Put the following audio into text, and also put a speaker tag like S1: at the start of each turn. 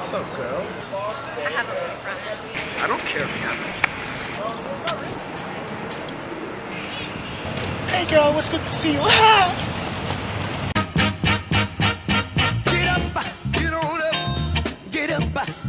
S1: What's up, girl?
S2: I have a boyfriend.
S1: I don't care if you have it. Hey, girl, what's good to see you?
S3: Get up, get on up, get up.